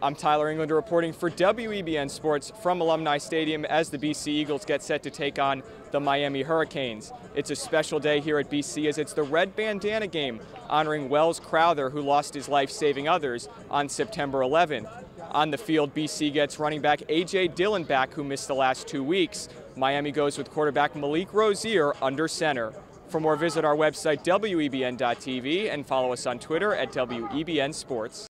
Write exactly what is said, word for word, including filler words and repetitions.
I'm Tyler Englander reporting for W E B N Sports from Alumni Stadium as the B C Eagles get set to take on the Miami Hurricanes. It's a special day here at B C as it's the Red Bandana game honoring Wells Crowther, who lost his life saving others on September eleventh. On the field, B C gets running back A J Dillon back, who missed the last two weeks. Miami goes with quarterback Malik Rozier under center. For more, visit our website W E B N dot T V and follow us on Twitter at W E B N Sports.